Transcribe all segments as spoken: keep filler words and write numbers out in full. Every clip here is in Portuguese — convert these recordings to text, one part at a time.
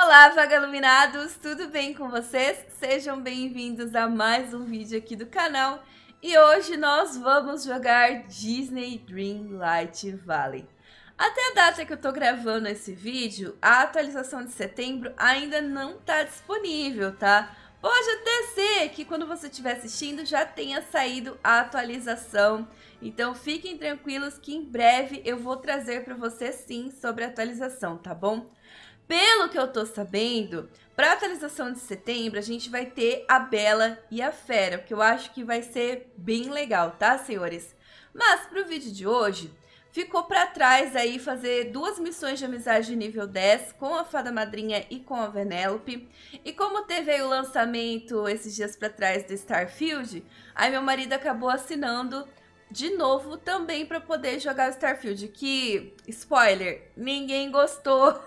Olá, vagaluminados! Tudo bem com vocês? Sejam bem-vindos a mais um vídeo aqui do canal. E hoje nós vamos jogar Disney Dreamlight Valley. Até a data que eu tô gravando esse vídeo, a atualização de setembro ainda não tá disponível, tá? Pode até ser que quando você estiver assistindo já tenha saído a atualização. Então fiquem tranquilos que em breve eu vou trazer para vocês sim sobre a atualização, tá bom? Pelo que eu tô sabendo, para a atualização de setembro a gente vai ter a Bela e a Fera, que eu acho que vai ser bem legal, tá, senhores? Mas pro vídeo de hoje, ficou para trás aí fazer duas missões de amizade nível dez com a Fada Madrinha e com a Vanellope. E como teve aí o lançamento esses dias para trás do Starfield, aí meu marido acabou assinando de novo também para poder jogar o Starfield, que, spoiler, ninguém gostou.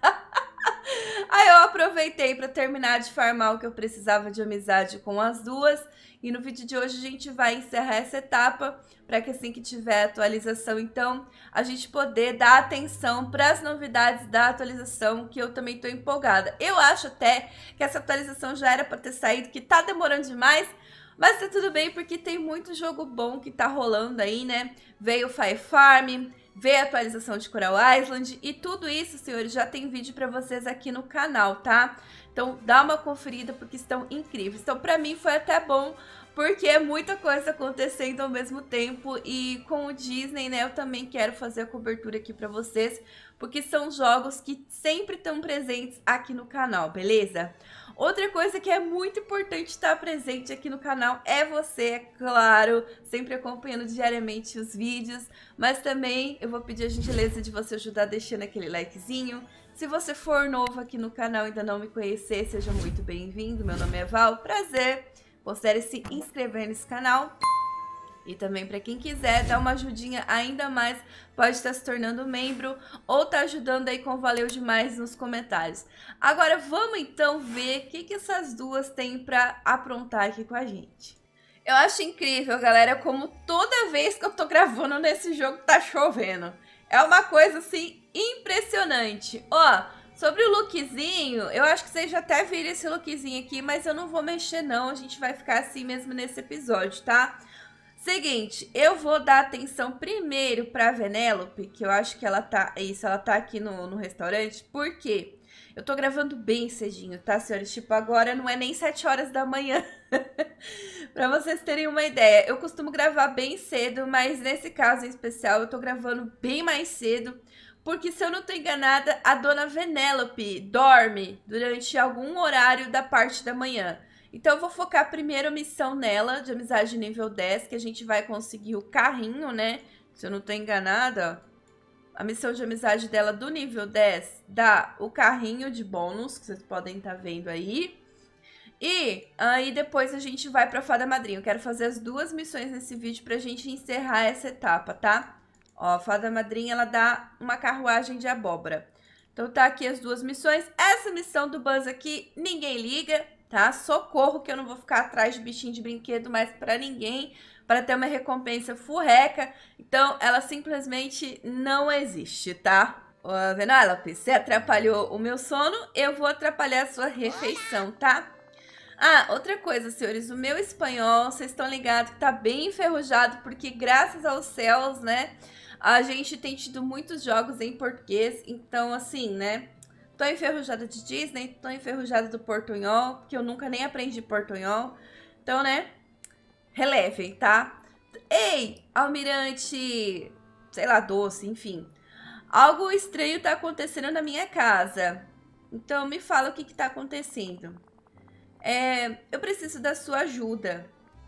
Aí eu aproveitei para terminar de farmar o que eu precisava de amizade com as duas. E no vídeo de hoje a gente vai encerrar essa etapa para que assim que tiver atualização, então, a gente poder dar atenção para as novidades da atualização, que eu também estou empolgada. Eu acho até que essa atualização já era para ter saído, que tá demorando demais, mas tá tudo bem porque tem muito jogo bom que tá rolando aí, né? Veio o Fire Farm, veio a atualização de Coral Island e tudo isso, senhores, já tem vídeo pra vocês aqui no canal, tá? Então dá uma conferida porque estão incríveis. Então pra mim foi até bom porque é muita coisa acontecendo ao mesmo tempo e com o Disney, né, eu também quero fazer a cobertura aqui pra vocês porque são jogos que sempre estão presentes aqui no canal, beleza? Outra coisa que é muito importante estar presente aqui no canal é você, é claro, sempre acompanhando diariamente os vídeos, mas também eu vou pedir a gentileza de você ajudar deixando aquele likezinho. Se você for novo aqui no canal e ainda não me conhecer, seja muito bem-vindo. Meu nome é Val, prazer. Considere se inscrever nesse canal. E também para quem quiser dar uma ajudinha ainda mais, pode estar se tornando membro ou tá ajudando aí com valeu demais nos comentários. Agora vamos então ver o que, que essas duas têm para aprontar aqui com a gente. Eu acho incrível, galera, como toda vez que eu tô gravando nesse jogo tá chovendo. É uma coisa assim impressionante. Ó, sobre o lookzinho, eu acho que vocês já até viram esse lookzinho aqui, mas eu não vou mexer não, a gente vai ficar assim mesmo nesse episódio, tá? Seguinte, eu vou dar atenção primeiro pra Vanellope, que eu acho que ela tá, isso, ela tá aqui no, no restaurante, porque eu tô gravando bem cedinho, tá, senhores? Tipo, agora não é nem sete horas da manhã, pra vocês terem uma ideia. Eu costumo gravar bem cedo, mas nesse caso em especial eu tô gravando bem mais cedo, porque se eu não tô enganada, a dona Vanellope dorme durante algum horário da parte da manhã. Então eu vou focar primeiro a missão nela, de amizade nível dez, que a gente vai conseguir o carrinho, né? Se eu não tô enganada, ó. A missão de amizade dela do nível dez dá o carrinho de bônus, que vocês podem estar vendo aí. E aí depois a gente vai pra Fada Madrinha. Eu quero fazer as duas missões nesse vídeo pra gente encerrar essa etapa, tá? Ó, a Fada Madrinha, ela dá uma carruagem de abóbora. Então tá aqui as duas missões. Essa missão do Buzz aqui, ninguém liga, tá? Socorro que eu não vou ficar atrás de bichinho de brinquedo mais pra ninguém, para ter uma recompensa furreca. Então, ela simplesmente não existe, tá? Ô, Vanellope, você atrapalhou o meu sono, eu vou atrapalhar a sua refeição, tá? Ah, outra coisa, senhores, o meu espanhol, vocês estão ligados que tá bem enferrujado, porque graças aos céus, né, a gente tem tido muitos jogos em português, então, assim, né, tô enferrujada de Disney, tô enferrujada do portunhol, que eu nunca nem aprendi portunhol. Então, né, relevem, tá? Ei, almirante, sei lá, doce, enfim. Algo estranho tá acontecendo na minha casa. Então, me fala o que que tá acontecendo. É, eu preciso da sua ajuda.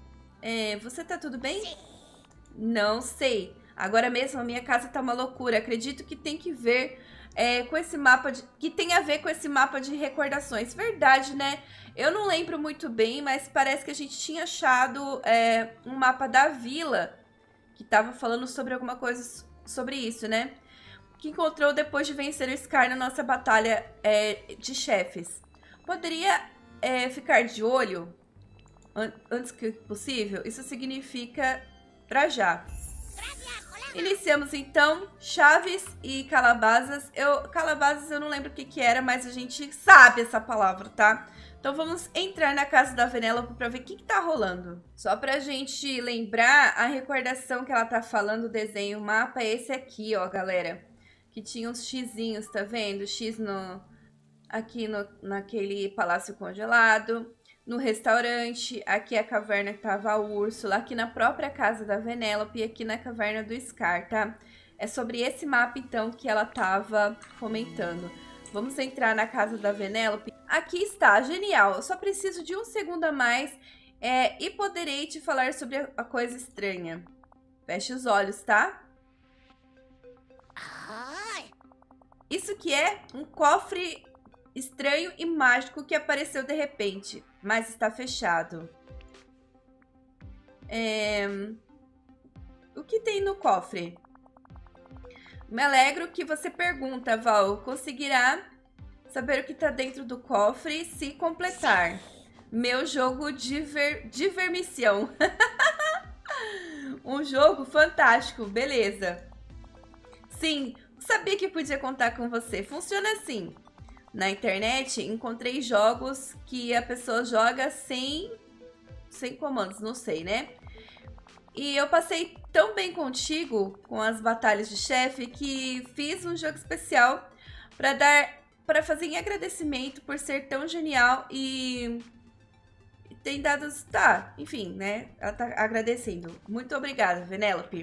É, você tá tudo bem? Sim. Não sei. Agora mesmo a minha casa tá uma loucura. Acredito que tem que ver... É, com esse mapa de, que tem a ver com esse mapa de recordações. Verdade, né? Eu não lembro muito bem, mas parece que a gente tinha achado é, um mapa da vila que tava falando sobre alguma coisa sobre isso, né? Que encontrou depois de vencer o Scar na nossa batalha é, de chefes. Poderia é, ficar de olho an antes que possível? Isso significa pra já. Iniciamos então chaves e calabazas. Eu, calabazas eu não lembro o que que era, mas a gente sabe essa palavra, tá? Então vamos entrar na casa da Venélope pra ver o que que tá rolando. Só pra gente lembrar, a recordação que ela tá falando, o desenho, o mapa é esse aqui, ó, galera. Que tinha uns xizinhos, tá vendo? X no, aqui no, naquele palácio congelado. No restaurante, aqui é a caverna que tava a Úrsula, aqui na própria casa da Venélope e aqui na caverna do Scar, tá? É sobre esse mapa, então, que ela tava comentando. Vamos entrar na casa da Venélope. Aqui está, genial. Eu só preciso de um segundo a mais é, e poderei te falar sobre a, a coisa estranha. Feche os olhos, tá? Isso que é um cofre estranho e mágico que apareceu de repente, mas está fechado. É... O que tem no cofre? Me alegro que você pergunta, Val. Conseguirá saber o que está dentro do cofre se completar meu jogo de, ver... de vermissão. Um jogo fantástico, beleza. Sim, sabia que podia contar com você. Funciona assim. Na internet, encontrei jogos que a pessoa joga sem, sem comandos, não sei, né? E eu passei tão bem contigo com as batalhas de chefe que fiz um jogo especial para dar, para fazer em agradecimento por ser tão genial e tem dado, tá, enfim, né? Ela tá agradecendo. Muito obrigada, Venélope.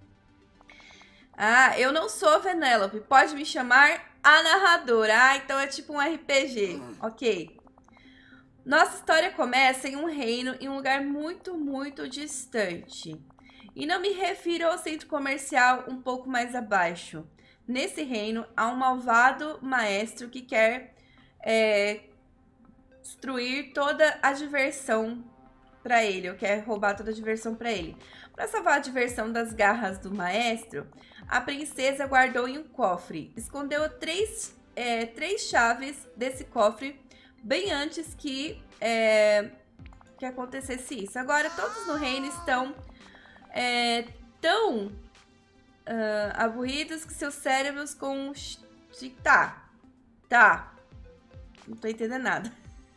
Ah, eu não sou a Venélope, pode me chamar a narradora. Ah, então é tipo um R P G. Ok. Nossa história começa em um reino, em um lugar muito, muito distante. E não me refiro ao centro comercial um pouco mais abaixo. Nesse reino, há um malvado maestro que quer é, destruir toda a diversão para ele, ou quer roubar toda a diversão para ele. Para salvar a diversão das garras do maestro, a princesa guardou em um cofre. Escondeu três, é, três chaves desse cofre bem antes que, é, que acontecesse isso. Agora, todos no reino estão é, tão uh, aburridos que seus cérebros com... Tá, tá. Não tô entendendo nada.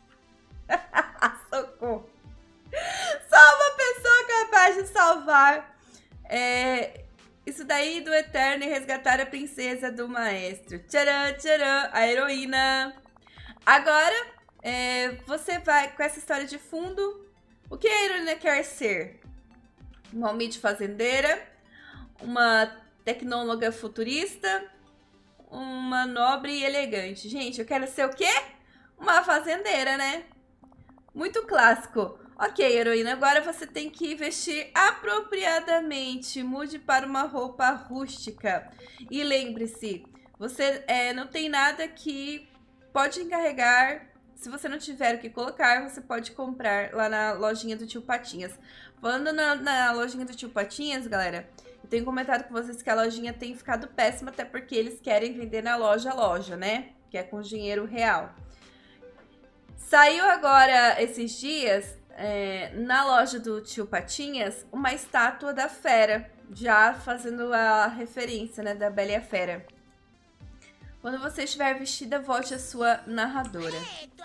Socorro. Só uma pessoa capaz de salvar é, isso daí do Eterno e resgatar a princesa do maestro. Tcharam, tcharam, a heroína. Agora, é, você vai com essa história de fundo. O que a heroína quer ser? Uma humilde fazendeira, uma tecnóloga futurista, uma nobre e elegante. Gente, eu quero ser o quê? Uma fazendeira, né? Muito clássico. Ok, heroína, agora você tem que vestir apropriadamente. Mude para uma roupa rústica. E lembre-se, você é, não tem nada que pode encarregar. Se você não tiver o que colocar, você pode comprar lá na lojinha do Tio Patinhas. Falando na, na lojinha do Tio Patinhas, galera, eu tenho comentado com vocês que a lojinha tem ficado péssima, até porque eles querem vender na loja a loja, né? Que é com dinheiro real. Saiu agora, esses dias, é, na loja do Tio Patinhas, uma estátua da fera, já fazendo a referência, né, da Bela e a Fera. Quando você estiver vestida, volte a sua narradora.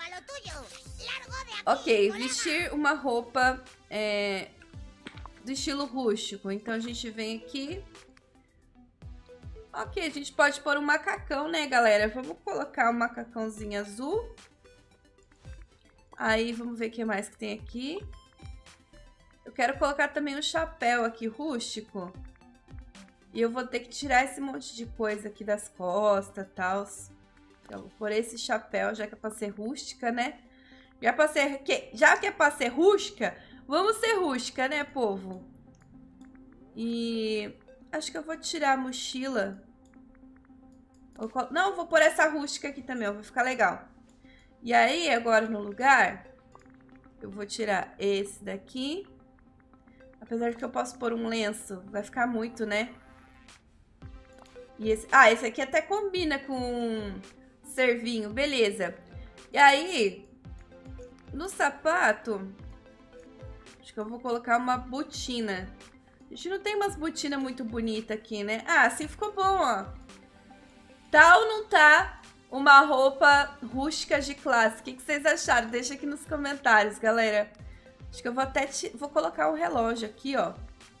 Ok, vestir uma roupa é, do estilo rústico. Então a gente vem aqui. Ok, a gente pode pôr um macacão, né, galera? Vamos colocar um macacãozinho azul. Aí, vamos ver o que mais que tem aqui. Eu quero colocar também um chapéu aqui rústico. E eu vou ter que tirar esse monte de coisa aqui das costas e tal. Então, vou pôr esse chapéu, já que é pra ser rústica, né? Já, pra ser, que, já que é pra ser rústica, vamos ser rústica, né, povo? E acho que eu vou tirar a mochila. Não, vou pôr essa rústica aqui também, vai ficar legal. E aí, agora no lugar, eu vou tirar esse daqui. Apesar de que eu posso pôr um lenço, vai ficar muito, né? E esse, ah, esse aqui até combina com servinho, beleza. E aí, no sapato, acho que eu vou colocar uma botina. A gente não tem umas botinas muito bonitas aqui, né? Ah, assim ficou bom, ó. Tá ou não tá uma roupa rústica de classe? O que, que vocês acharam? Deixa aqui nos comentários, galera. Acho que eu vou até te... vou colocar o relógio aqui, ó.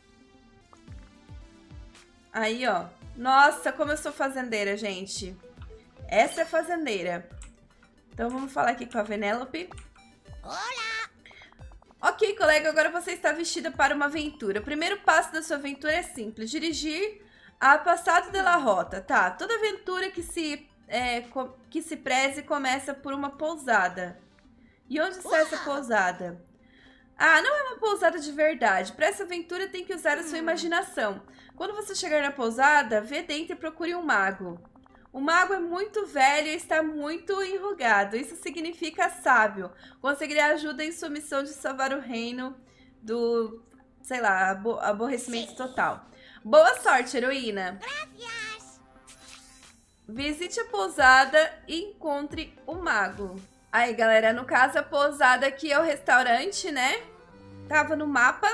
Aí, ó. Nossa, como eu sou fazendeira, gente. Essa é fazendeira. Então, vamos falar aqui com a Venelope. Olá! Ok, colega, agora você está vestida para uma aventura. O primeiro passo da sua aventura é simples. Dirigir a Passado de la Rota. Tá, toda aventura que se, é, que se preze começa por uma pousada. E onde está essa pousada? Ah, não é uma pousada de verdade. Para essa aventura tem que usar a sua imaginação. Quando você chegar na pousada, vê dentro e procure um mago. O mago é muito velho e está muito enrugado. Isso significa sábio. Conseguirá ajuda em sua missão de salvar o reino do, sei lá, abo aborrecimento total. Boa sorte, heroína. Gracias. Visite a pousada e encontre o mago. Aí, galera, no caso, a pousada aqui é o restaurante, né? Tava no mapa.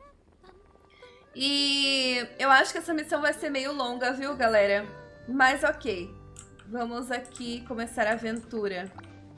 E eu acho que essa missão vai ser meio longa, viu, galera? Mas ok. Vamos aqui começar a aventura.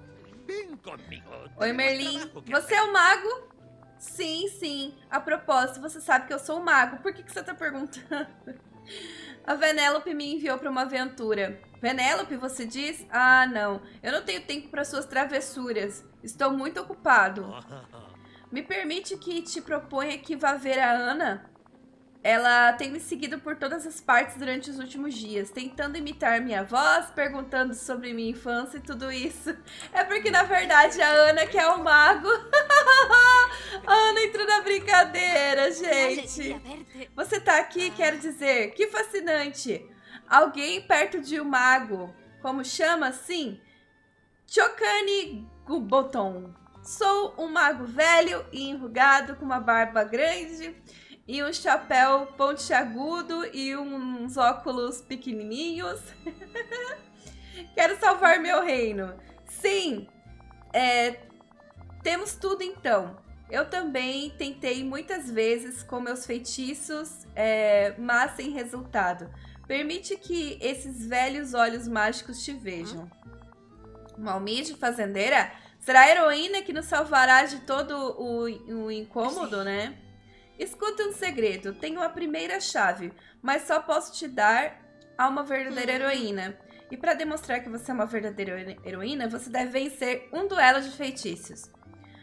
Oi, Merlin. Você é o mago? Sim, sim. A propósito, você sabe que eu sou o mago. Por que, que você tá perguntando? A Venelope me enviou para uma aventura. Venelope, você diz? Ah, não. Eu não tenho tempo para suas travessuras. Estou muito ocupado. Me permite que te proponha que vá ver a Ana? Ela tem me seguido por todas as partes durante os últimos dias, tentando imitar minha voz, perguntando sobre minha infância e tudo isso. É porque, na verdade, a Ana que é o mago. A Ana entrou na brincadeira, gente. Você tá aqui, quero dizer, que fascinante. Alguém perto de um mago. Como chama? Sim. Chocani Guboton. Sou um mago velho e enrugado, com uma barba grande e um chapéu pontiagudo e uns óculos pequenininhos. Quero salvar meu reino. Sim, é, temos tudo então. Eu também tentei muitas vezes com meus feitiços, é, mas sem resultado. Permite que esses velhos olhos mágicos te vejam. Malmide, fazendeira? Será a heroína que nos salvará de todo o, o incômodo, né? Escuta um segredo. Tenho a primeira chave, mas só posso te dar a uma verdadeira heroína. E para demonstrar que você é uma verdadeira heroína, você deve vencer um duelo de feitiços.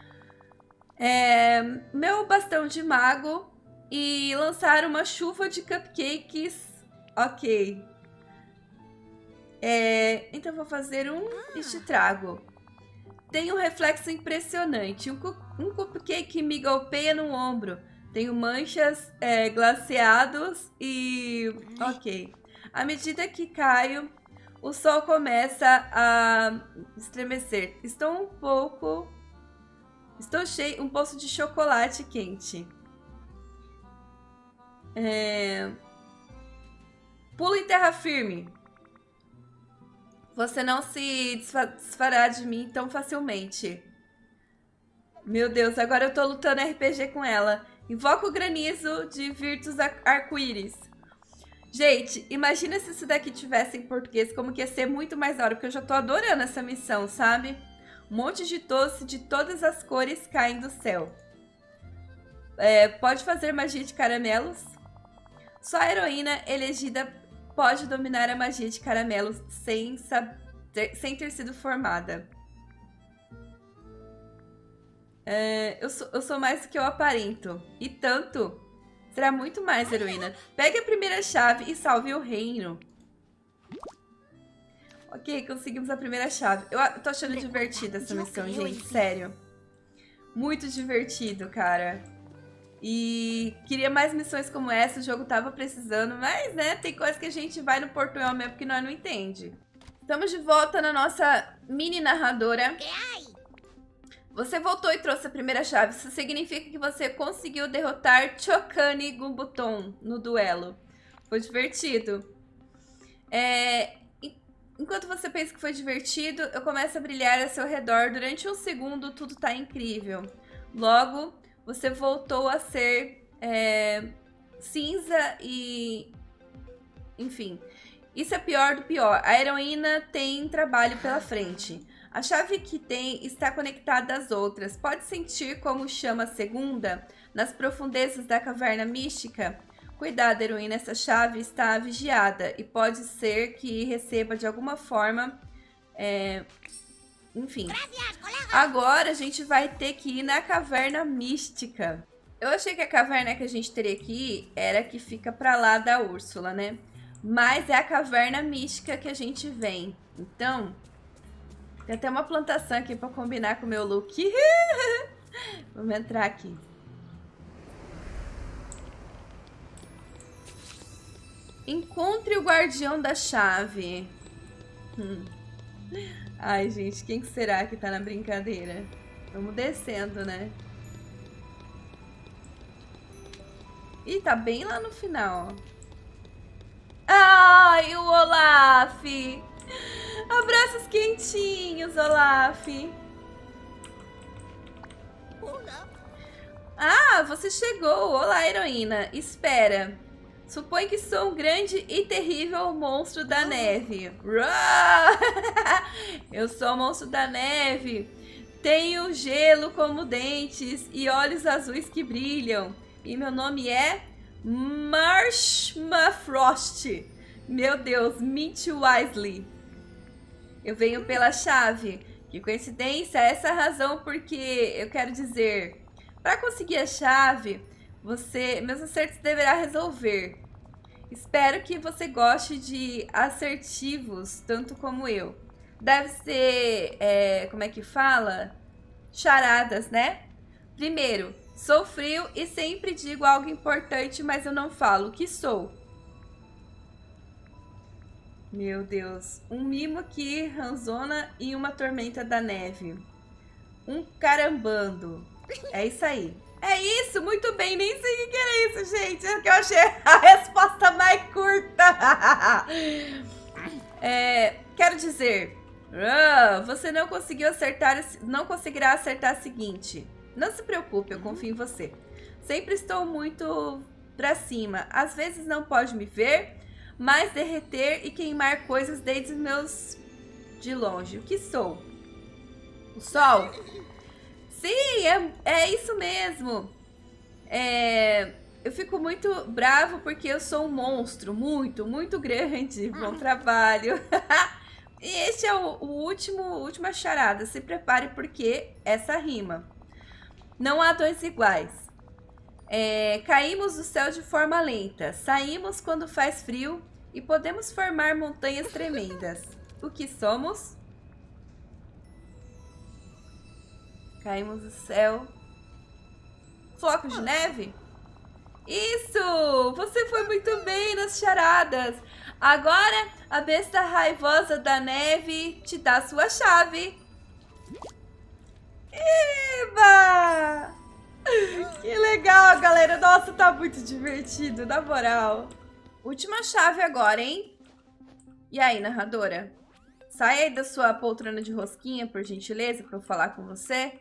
É, meu bastão de mago e lançar uma chuva de cupcakes. Ok. É, então vou fazer um e te trago. Tem um reflexo impressionante. Um, um cupcake me golpeia no ombro. Tenho manchas é, glaciados e... Ok. À medida que caio, o sol começa a estremecer. Estou um pouco... Estou cheio... Um poço de chocolate quente. É... Pula em terra firme. Você não se desfará de mim tão facilmente. Meu Deus, agora eu tô lutando R P G com ela. Invoca o granizo de Virtus Arco-Íris. Gente, imagina se isso daqui tivesse em português, como que ia ser muito mais da hora, porque eu já tô adorando essa missão, sabe? Um monte de doce de todas as cores caem do céu. É, pode fazer magia de caramelos? Só a heroína elegida pode dominar a magia de caramelos sem, ter, sem ter sido formada. É, eu, sou, eu sou mais do que eu aparento. E tanto. Será muito mais, heroína. Pegue a primeira chave e salve o reino. Ok, conseguimos a primeira chave. Eu tô achando divertida essa missão, gente. Sério. Muito divertido, cara. E queria mais missões como essa. O jogo tava precisando. Mas, né, tem coisa que a gente vai no portunhol mesmo que nós não entende. Estamos de volta na nossa mini narradora. Você voltou e trouxe a primeira chave. Isso significa que você conseguiu derrotar Chocani Guboton no duelo. Foi divertido. É, enquanto você pensa que foi divertido, eu começo a brilhar ao seu redor. Durante um segundo, tudo tá incrível. Logo, você voltou a ser é, cinza e... Enfim, isso é pior do pior. A heroína tem trabalho pela frente. A chave que tem está conectada às outras. Pode sentir como chama a segunda nas profundezas da caverna mística? Cuidado, heroína, essa chave está vigiada e pode ser que receba de alguma forma... É... Enfim. Agora a gente vai ter que ir na caverna mística. Eu achei que a caverna que a gente teria que ir era a que fica pra lá da Úrsula, né? Mas é a caverna mística que a gente vem. Então, tem até uma plantação aqui pra combinar com o meu look. Vamos entrar aqui. Encontre o guardião da chave. Hum. Ai, gente, quem que será que tá na brincadeira? Vamos descendo, né? Ih, tá bem lá no final, ó. Ai, o Olaf! Abraços quentinhos, Olaf! Ah, você chegou! Olá, heroína! Espera! Supõe que sou um grande e terrível monstro da neve. Eu sou o monstro da neve. Tenho gelo como dentes e olhos azuis que brilham. E meu nome é Marshmafrost. Meu Deus, Mint Wisely. Eu venho pela chave. Que coincidência, essa é a razão porque eu quero dizer... Para conseguir a chave... Você, meus acertos deverá resolver. Espero que você goste de assertivos, tanto como eu. Deve ser, é, como é que fala? Charadas, né? Primeiro, sou frio e sempre digo algo importante, mas eu não falo o que sou. Meu Deus. Um mimo que ranzona e uma tormenta da neve. Um carambando. É isso aí. É isso, muito bem, nem sei o que era isso, gente. É que eu achei a resposta mais curta. É, quero dizer, uh, você não conseguiu acertar, não conseguirá acertar o seguinte. Não se preocupe, eu confio em você. Sempre estou muito pra cima. Às vezes não pode me ver, mas derreter e queimar coisas desde os meus de longe. O que sou? O sol? Sim, é, é isso mesmo. É, eu fico muito bravo porque eu sou um monstro muito, muito grande. Bom trabalho. E este é o, o último, última charada. Se prepare porque essa rima. Não há dois iguais. É, caímos do céu de forma lenta. Saímos quando faz frio e podemos formar montanhas tremendas. O que somos? Caímos do céu. Flocos de neve? Isso! Você foi muito bem nas charadas. Agora, a besta raivosa da neve te dá sua chave. Eba! Que legal, galera. Nossa, tá muito divertido, na moral. Última chave agora, hein? E aí, narradora? Sai aí da sua poltrona de rosquinha, por gentileza, pra eu falar com você.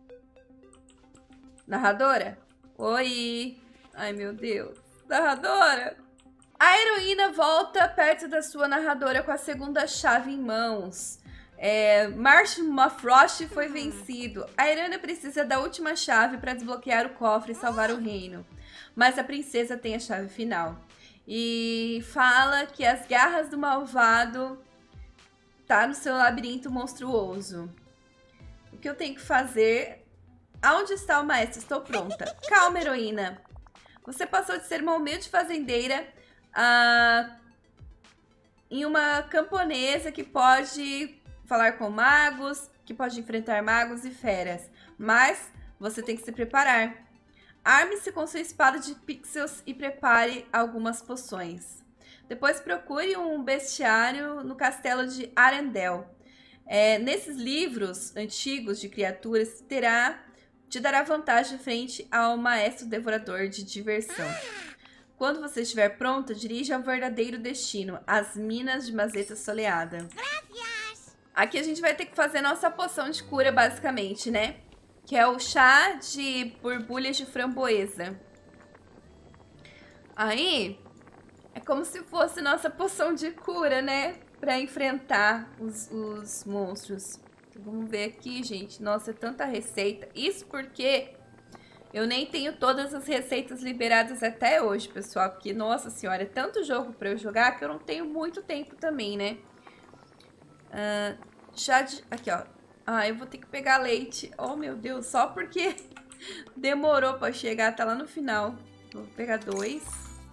Narradora? Oi! Ai, meu Deus. Narradora? A heroína volta perto da sua narradora com a segunda chave em mãos. É, Marshmafrost foi vencido. A heroína precisa da última chave para desbloquear o cofre e salvar o reino. Mas a princesa tem a chave final. E fala que as garras do malvado tá no seu labirinto monstruoso. O que eu tenho que fazer... Aonde está o maestro? Estou pronta. Calma, heroína. Você passou de ser uma humilde fazendeira a... em uma camponesa que pode falar com magos, que pode enfrentar magos e feras. Mas você tem que se preparar. Arme-se com sua espada de pixels e prepare algumas poções. Depois procure um bestiário no castelo de Arendelle. É, nesses livros antigos de criaturas, terá... te dará vantagem frente ao maestro devorador de diversão. Quando você estiver pronta, dirija ao verdadeiro destino, as minas de Mazeta Soleada. Aqui a gente vai ter que fazer nossa poção de cura, basicamente, né? Que é o chá de borbulhas de framboesa. Aí, é como se fosse nossa poção de cura, né? Pra enfrentar os, os monstros. Então, vamos ver aqui, gente. Nossa, é tanta receita. Isso porque eu nem tenho todas as receitas liberadas até hoje, pessoal. Porque, nossa senhora, é tanto jogo pra eu jogar que eu não tenho muito tempo também, né? Uh, chá de... Aqui, ó. Ah, eu vou ter que pegar leite. Oh, meu Deus, só porque demorou pra chegar. Tá lá no final. Vou pegar dois.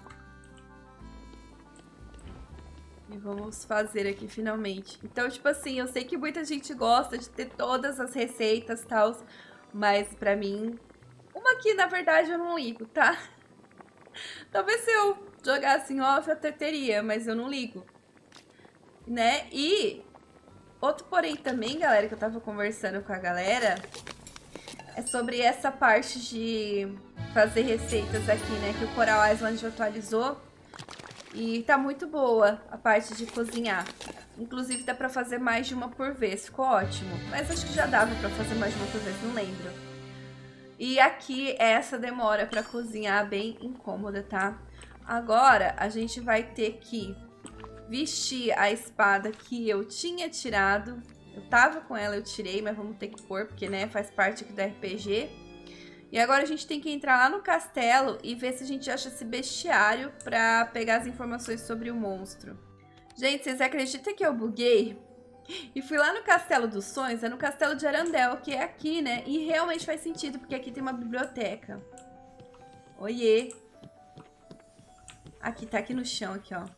E vamos fazer aqui finalmente. Então, tipo assim, eu sei que muita gente gosta de ter todas as receitas e tal, mas pra mim, uma aqui, na verdade, eu não ligo, tá? Talvez se eu jogasse em off, eu até teria, mas eu não ligo. Né? E outro porém também, galera, que eu tava conversando com a galera, é sobre essa parte de fazer receitas aqui, né? Que o Coral Island atualizou. E tá muito boa a parte de cozinhar. Inclusive dá pra fazer mais de uma por vez. Ficou ótimo. Mas acho que já dava pra fazer mais de uma por vez, não lembro. E aqui essa demora pra cozinhar bem incômoda, tá? Agora a gente vai ter que vestir a espada que eu tinha tirado. Eu tava com ela, eu tirei, mas vamos ter que pôr, porque né, faz parte aqui do R P G. E agora a gente tem que entrar lá no castelo e ver se a gente acha esse bestiário pra pegar as informações sobre o monstro. Gente, vocês acreditam que eu buguei? E fui lá no Castelo dos Sonhos, é no Castelo de Arandel, que é aqui, né? E realmente faz sentido, porque aqui tem uma biblioteca. Oiê! Aqui, tá aqui no chão, aqui, ó.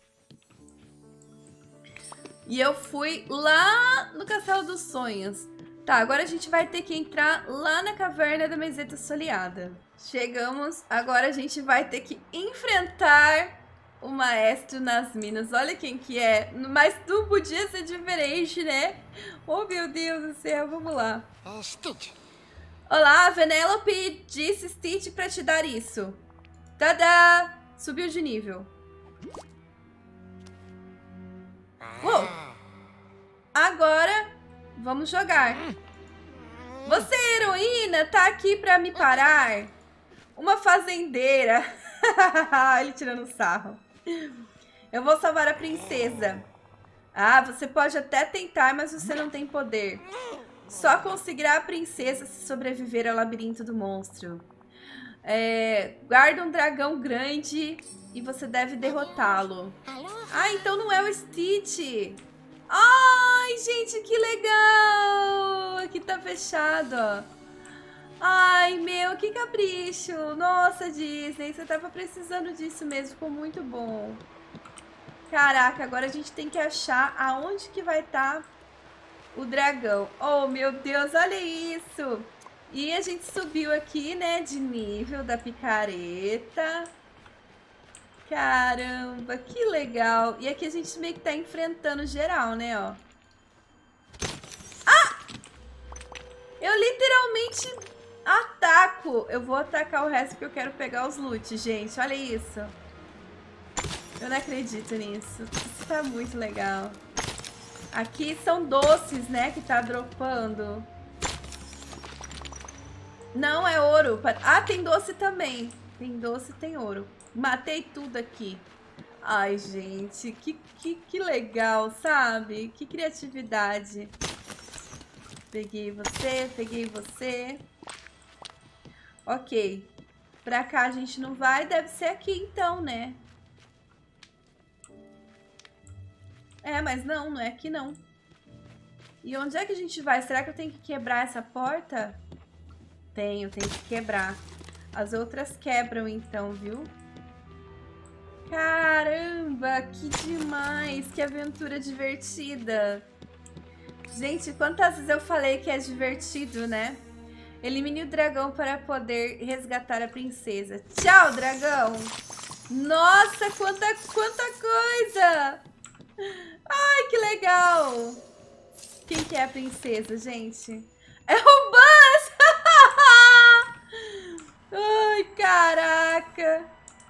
E eu fui lá no Castelo dos Sonhos. Tá, agora a gente vai ter que entrar lá na Caverna da Meseta Soleada. Chegamos, agora a gente vai ter que enfrentar o Maestro nas Minas. Olha quem que é, mas não podia ser diferente, né? Oh, meu Deus do céu, vamos lá. Uh, Stitch. Olá, a Vanellope disse Stitch pra te dar isso. Tadá! Subiu de nível. Uou! Agora... vamos jogar. Você, heroína, tá aqui pra me parar? Uma fazendeira. Ele tirando sarro. Eu vou salvar a princesa. Ah, você pode até tentar, mas você não tem poder. Só conseguirá a princesa se sobreviver ao labirinto do monstro. É, guarda um dragão grande e você deve derrotá-lo. Ah, então não é o Stitch. Ai, gente, que legal! Aqui tá fechado, ó. Ai, meu, que capricho! Nossa, Disney, você tava precisando disso mesmo, ficou muito bom. Caraca, agora a gente tem que achar aonde que vai estar o dragão. Oh, meu Deus, olha isso! E a gente subiu aqui, né, de nível da picareta. Caramba, que legal. E aqui a gente meio que tá enfrentando geral, né, ó. Ah! Eu literalmente ataco. Eu vou atacar o resto porque eu quero pegar os loot, gente. Olha isso. Eu não acredito nisso. Isso tá muito legal. Aqui são doces, né, que tá dropando. Não, é ouro. Ah, tem doce também. Tem doce e tem ouro. Matei tudo aqui. Ai, gente, que, que, que legal, sabe? Que criatividade. Peguei você, peguei você. Ok. Pra cá a gente não vai, deve ser aqui então, né? É, mas não, não é aqui não. E onde é que a gente vai? Será que eu tenho que quebrar essa porta? Tenho, tenho que quebrar. As outras quebram então, viu? Caramba, que demais, que aventura divertida. Gente, quantas vezes eu falei que é divertido, né? Elimine o dragão para poder resgatar a princesa. Tchau, dragão! Nossa, quanta, quanta coisa! Ai, que legal! Quem que é a princesa, gente? É o Buzz! Ai, caraca!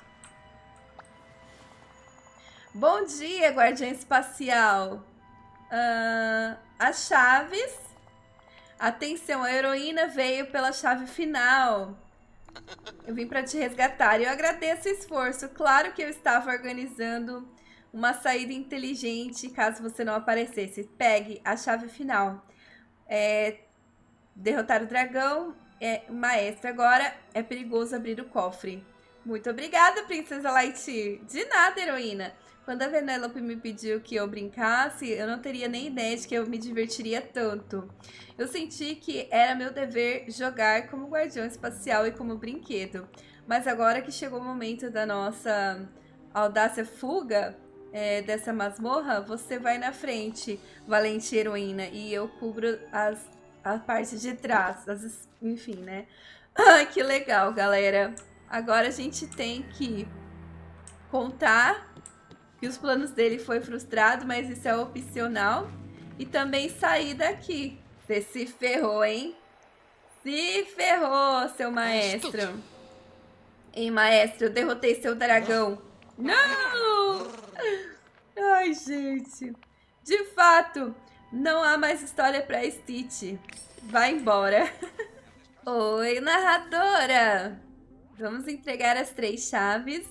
Bom dia, guardiã espacial. Uh, as chaves. Atenção, a heroína veio pela chave final. Eu vim pra te resgatar e eu agradeço o esforço. Claro que eu estava organizando uma saída inteligente caso você não aparecesse. Pegue a chave final. É, derrotar o dragão é maestro. Agora é perigoso abrir o cofre. Muito obrigada, Princesa Lightyear. De nada, heroína. Quando a Vanellope me pediu que eu brincasse, eu não teria nem ideia de que eu me divertiria tanto. Eu senti que era meu dever jogar como guardião espacial e como brinquedo. Mas agora que chegou o momento da nossa audácia fuga é, dessa masmorra, você vai na frente, valente heroína, e eu cubro as, a parte de trás, as, enfim, né? Ai, que legal, galera. Agora a gente tem que contar que os planos dele foi frustrado, mas isso é opcional. E também sair daqui. Você se ferrou, hein? Se ferrou, seu maestro. Hein, maestro, eu derrotei seu dragão. Não! Ai, gente. De fato, não há mais história pra Stitch. Vai embora. Oi, narradora. Vamos entregar as três chaves.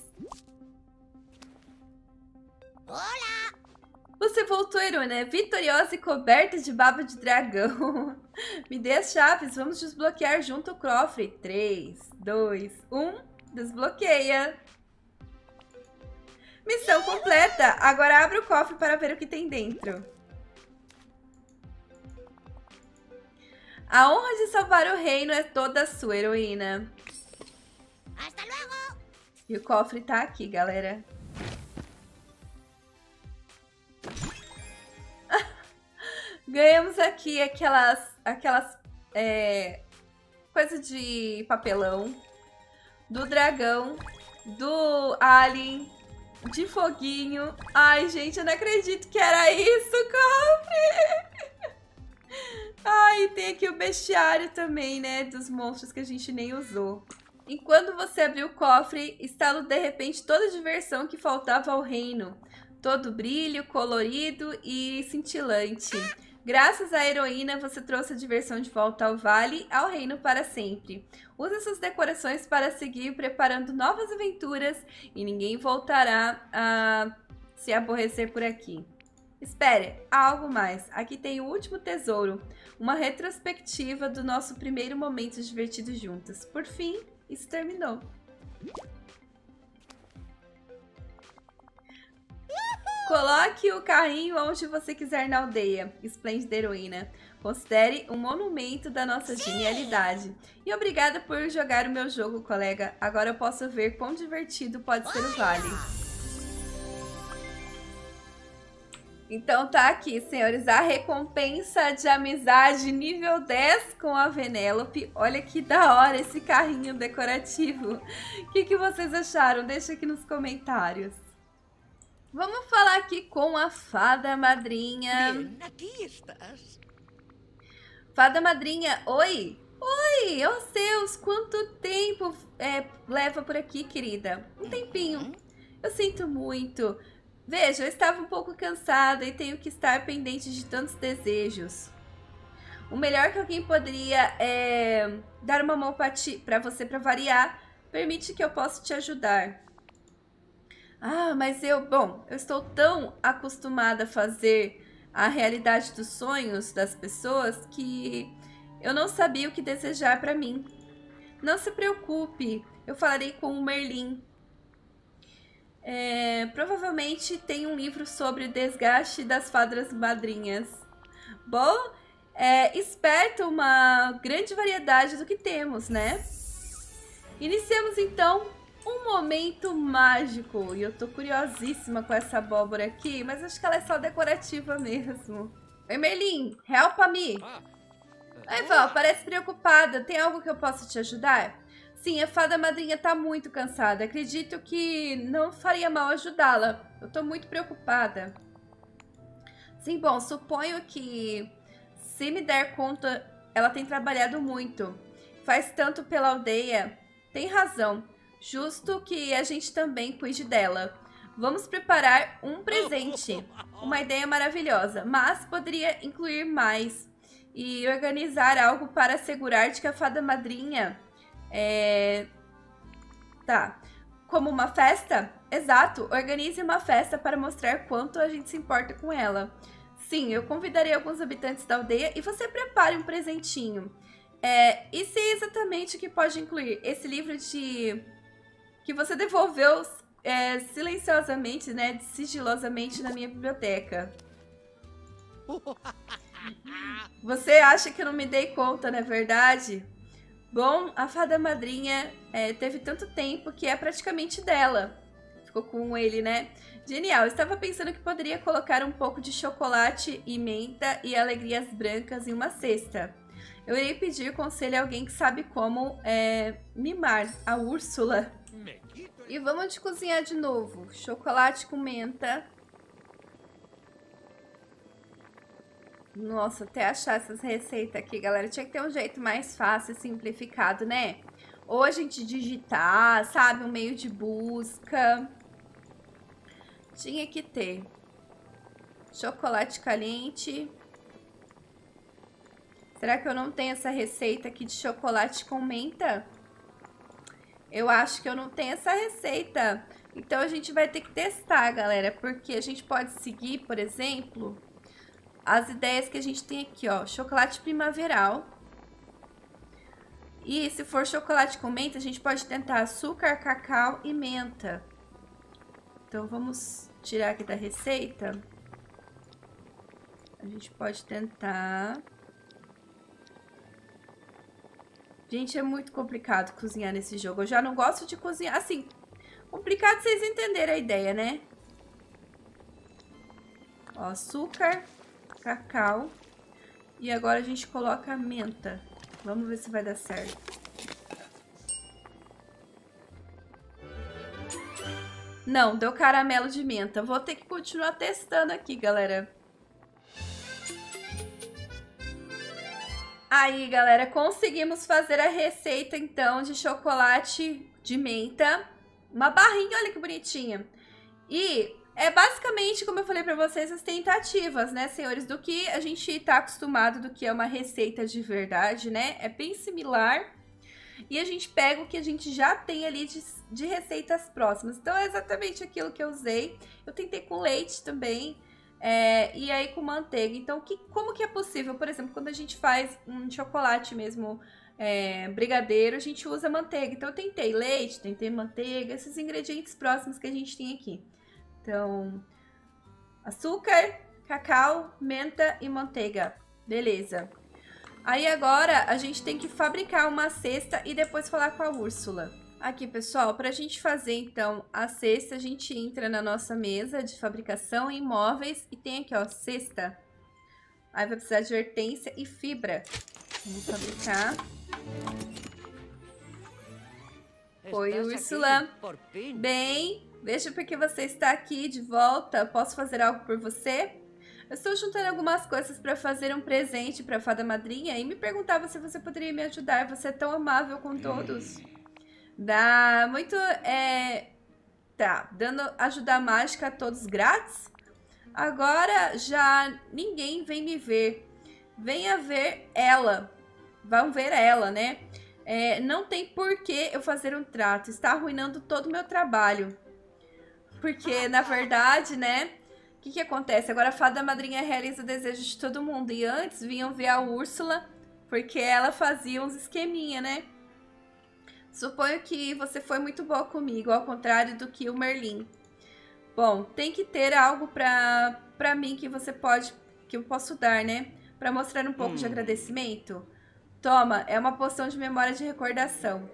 Olá! Você voltou, heroína, vitoriosa e coberta de baba de dragão. Me dê as chaves, vamos desbloquear junto o cofre. três, dois, um, desbloqueia. Missão completa. Agora abre o cofre para ver o que tem dentro. A honra de salvar o reino é toda sua, heroína. Hasta luego! E o cofre tá aqui, galera. Ganhamos aqui aquelas, aquelas é, coisa de papelão, do dragão, do alien, de foguinho. Ai, gente, eu não acredito que era isso, cofre! Ai, tem aqui o bestiário também, né, dos monstros que a gente nem usou. Enquanto você abriu o cofre, instala de repente toda a diversão que faltava ao reino. Todo brilho, colorido e cintilante. Graças à heroína, você trouxe a diversão de volta ao vale, ao reino para sempre. Use essas decorações para seguir preparando novas aventuras e ninguém voltará a se aborrecer por aqui. Espere, há algo mais. Aqui tem o último tesouro, uma retrospectiva do nosso primeiro momento divertido juntas. Por fim, isso terminou. Coloque o carrinho onde você quiser na aldeia, esplêndida heroína. Considere um monumento da nossa genialidade. E obrigada por jogar o meu jogo, colega. Agora eu posso ver quão divertido pode ser o vale. Então tá aqui, senhores, a recompensa de amizade nível dez com a Vanellope. Olha que da hora esse carrinho decorativo. O que, que vocês acharam? Deixa aqui nos comentários. Vamos falar aqui com a fada madrinha. Bien, aqui estás. Fada madrinha, oi! Oi, ô Zeus, quanto tempo é, leva por aqui, querida? Um tempinho. Eu sinto muito. Veja, eu estava um pouco cansada e tenho que estar pendente de tantos desejos. O melhor que alguém poderia é dar uma mão para você para variar. Permite que eu possa te ajudar. Ah, mas eu... Bom, eu estou tão acostumada a fazer a realidade dos sonhos das pessoas que eu não sabia o que desejar para mim. Não se preocupe, eu falarei com o Merlin. É, provavelmente tem um livro sobre o desgaste das fadas madrinhas. Bom, é, esperta uma grande variedade do que temos, né? Iniciamos então um momento mágico. E eu tô curiosíssima com essa abóbora aqui, mas acho que ela é só decorativa mesmo. Oi, Merlin, help me. Oi, Val, parece preocupada. Tem algo que eu possa te ajudar? Sim, a fada madrinha tá muito cansada. Acredito que não faria mal ajudá-la. Eu tô muito preocupada. Sim, bom, suponho que se me der conta, ela tem trabalhado muito. Faz tanto pela aldeia. Tem razão. Justo que a gente também cuide dela. Vamos preparar um presente. Uma ideia maravilhosa, mas poderia incluir mais. E organizar algo para assegurar de que a fada madrinha é, Tá. Como uma festa? Exato. Organize uma festa para mostrar quanto a gente se importa com ela. Sim, eu convidarei alguns habitantes da aldeia e você prepare um presentinho. É, e sei exatamente o que pode incluir. Esse livro de... que você devolveu é, silenciosamente, né? Sigilosamente na minha biblioteca. Você acha que eu não me dei conta, não é verdade? Bom, a fada madrinha é, teve tanto tempo que é praticamente dela. Ficou com ele, né? Genial, eu estava pensando que poderia colocar um pouco de chocolate e menta e alegrias brancas em uma cesta. Eu irei pedir conselho a alguém que sabe como é, mimar a Úrsula. E vamos de cozinhar de novo. Chocolate com menta. Nossa, até achar essas receitas aqui, galera, tinha que ter um jeito mais fácil e simplificado, né? Ou a gente digitar, sabe? Um meio de busca. Tinha que ter. Chocolate caliente. Será que eu não tenho essa receita aqui de chocolate com menta? Eu acho que eu não tenho essa receita. Então a gente vai ter que testar, galera. Porque a gente pode seguir, por exemplo... as ideias que a gente tem aqui, ó, chocolate primaveral. E se for chocolate com menta, a gente pode tentar açúcar, cacau e menta. Então, vamos tirar aqui da receita. A gente pode tentar... Gente, é muito complicado cozinhar nesse jogo. Eu já não gosto de cozinhar, assim, complicado vocês entenderem a ideia, né? Ó, açúcar... cacau. E agora a gente coloca a menta. Vamos ver se vai dar certo. Não, deu caramelo de menta. Vou ter que continuar testando aqui, galera. Aí, galera, conseguimos fazer a receita, então, de chocolate de menta. Uma barrinha, olha que bonitinha. E... é basicamente, como eu falei pra vocês, as tentativas, né, senhores? Do que a gente tá acostumado, do que é uma receita de verdade, né? É bem similar. E a gente pega o que a gente já tem ali de, de receitas próximas. Então, é exatamente aquilo que eu usei. Eu tentei com leite também. É, e aí com manteiga. Então, que, como que é possível? Por exemplo, quando a gente faz um chocolate mesmo... É, brigadeiro, a gente usa manteiga. Então, eu tentei leite, tentei manteiga. Esses ingredientes próximos que a gente tem aqui. Então, açúcar, cacau, menta e manteiga. Beleza. Aí agora a gente tem que fabricar uma cesta e depois falar com a Úrsula. Aqui, pessoal, para a gente fazer então a cesta, a gente entra na nossa mesa de fabricação em móveis e tem aqui, ó, cesta. Aí vai precisar de hortênsia e fibra. Vamos fabricar. Oi, Úrsula. Bem... veja porque você está aqui de volta. Posso fazer algo por você? Eu estou juntando algumas coisas para fazer um presente para a fada madrinha e me perguntava se você poderia me ajudar. Você é tão amável com todos. Dá muito... É... Tá, dando ajuda mágica a todos grátis? Agora já ninguém vem me ver. Venha ver ela. Vão ver ela, né? É, não tem por que eu fazer um trato. Está arruinando todo o meu trabalho. Porque, na verdade, né, o que que acontece? Agora a fada madrinha realiza o desejo de todo mundo. E antes vinham ver a Úrsula, porque ela fazia uns esqueminha, né? Suponho que você foi muito boa comigo, ao contrário do que o Merlin. Bom, tem que ter algo pra, pra mim que você pode, que eu posso dar, né? Pra mostrar um pouco hum. de agradecimento. Toma, é uma poção de memória de recordação.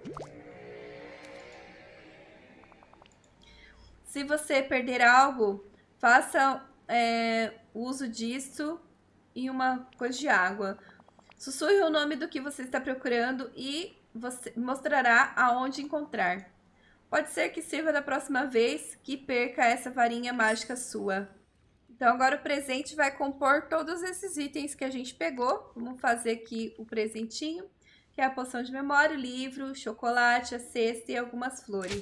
Se você perder algo, faça é, uso disso em uma coisa de água. Sussurre o nome do que você está procurando e você mostrará aonde encontrar. Pode ser que sirva da próxima vez que perca essa varinha mágica sua. Então agora o presente vai compor todos esses itens que a gente pegou. Vamos fazer aqui o presentinho, que é a poção de memória, o livro, o chocolate, a cesta e algumas flores.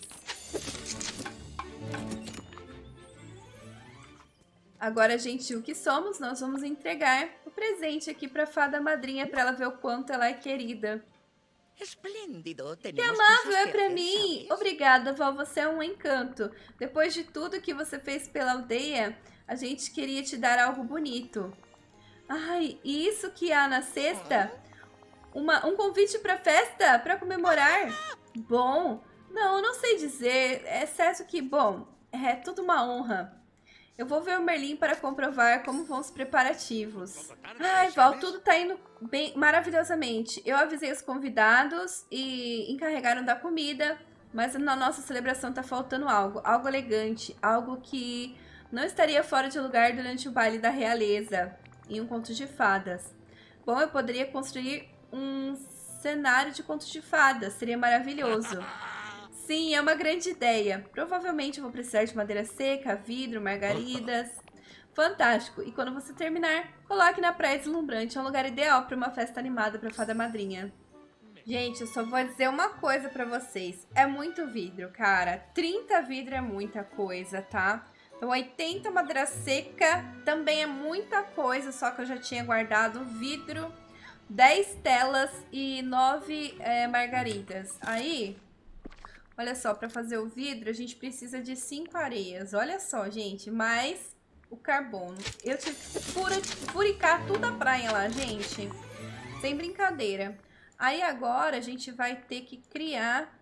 Agora, gentil que somos, nós vamos entregar o presente aqui para a fada madrinha, para ela ver o quanto ela é querida. Esplêndido. Que Tenemos amável cosas é que pra hacer, mim! ¿sabes? Obrigada, vó, você é um encanto. Depois de tudo que você fez pela aldeia, a gente queria te dar algo bonito. Ai, e isso que há na cesta? Uma, um convite pra festa? Pra comemorar? Bom, não, eu não sei dizer, exceto que, bom, é tudo uma honra. Eu vou ver o Merlin para comprovar como vão os preparativos. Ai, Val, tudo tá indo bem, maravilhosamente. Eu avisei os convidados e encarregaram da comida, mas na nossa celebração tá faltando algo. Algo elegante, algo que não estaria fora de lugar durante o baile da realeza, em um conto de fadas. Bom, eu poderia construir um cenário de contos de fadas, seria maravilhoso. Sim, é uma grande ideia. Provavelmente eu vou precisar de madeira seca, vidro, margaridas. Fantástico. E quando você terminar, coloque na Praia Deslumbrante. É um lugar ideal para uma festa animada para fada madrinha. Gente, eu só vou dizer uma coisa para vocês. É muito vidro, cara. trinta vidro é muita coisa, tá? Então, oitenta madeira seca também é muita coisa, só que eu já tinha guardado vidro, dez telas e nove é, margaridas. Aí... olha só, para fazer o vidro, a gente precisa de cinco areias. Olha só, gente, mais o carbono. Eu tive que fura, furicar tudo a praia lá, gente. Sem brincadeira. Aí agora a gente vai ter que criar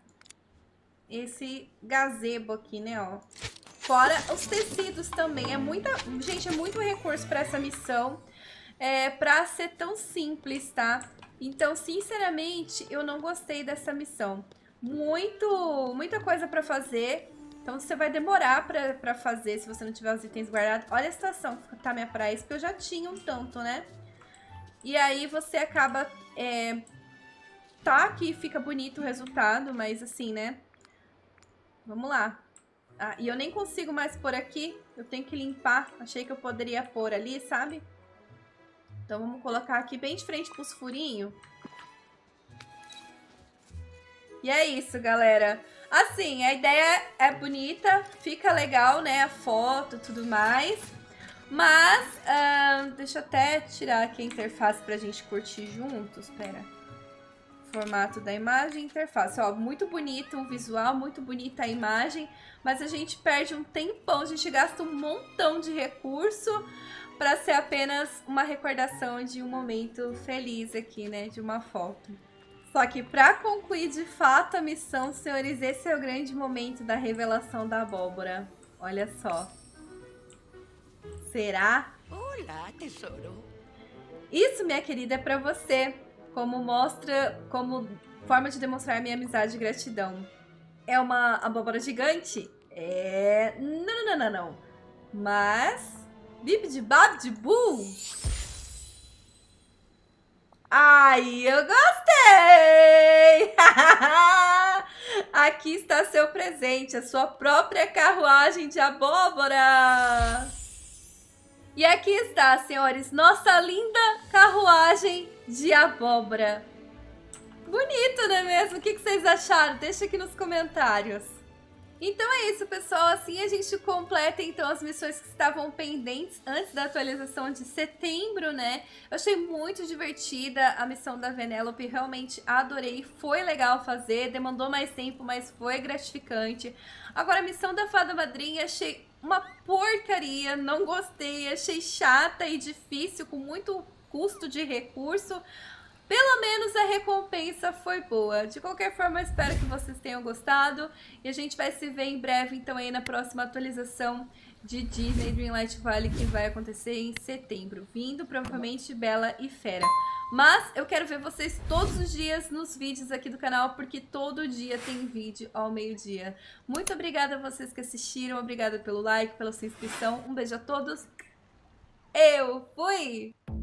esse gazebo aqui, né, ó. Fora os tecidos também. É muita... gente, é muito recurso para essa missão. É, pra ser tão simples, tá? Então, sinceramente, eu não gostei dessa missão. Muito, muita coisa pra fazer. Então você vai demorar pra, pra fazer se você não tiver os itens guardados. Olha a situação que tá minha praia, porque eu já tinha um tanto, né? E aí você acaba... É, tá que fica bonito o resultado, mas assim, né? Vamos lá. Ah, e eu nem consigo mais pôr aqui. Eu tenho que limpar. Achei que eu poderia pôr ali, sabe? Então vamos colocar aqui bem de frente pros furinhos. E é isso, galera. Assim, a ideia é bonita, fica legal, né? A foto e tudo mais. Mas, uh, deixa eu até tirar aqui a interface pra gente curtir juntos. Espera. Formato da imagem, interface. Ó, muito bonito o visual, muito bonita a imagem. Mas a gente perde um tempão, a gente gasta um montão de recurso pra ser apenas uma recordação de um momento feliz aqui, né? De uma foto. Só que para concluir de fato a missão, senhores, esse é o grande momento da revelação da abóbora. Olha só. Será? Olá, tesouro. Isso, minha querida, é para você. Como mostra, como forma de demonstrar minha amizade e gratidão. É uma abóbora gigante? É... Não, não, não, não, não. Mas... Bip de bab de bu! Ai, eu gostei! Aqui está seu presente, a sua própria carruagem de abóbora. E aqui está, senhores, nossa linda carruagem de abóbora. Bonito, não é mesmo? O que vocês acharam? Deixa aqui nos comentários. Então é isso, pessoal. Assim a gente completa, então, as missões que estavam pendentes antes da atualização de setembro, né? Eu achei muito divertida a missão da Venelope. Realmente adorei. Foi legal fazer. Demandou mais tempo, mas foi gratificante. Agora, a missão da Fada Madrinha, achei uma porcaria. Não gostei. Achei chata e difícil, com muito custo de recurso. Pelo menos a recompensa foi boa. De qualquer forma, eu espero que vocês tenham gostado. E a gente vai se ver em breve, então, aí na próxima atualização de Disney Dreamlight Valley, que vai acontecer em setembro. Vindo, provavelmente, Bela e Fera. Mas eu quero ver vocês todos os dias nos vídeos aqui do canal, porque todo dia tem vídeo ao meio-dia. Muito obrigada a vocês que assistiram. Obrigada pelo like, pela sua inscrição. Um beijo a todos. Eu fui!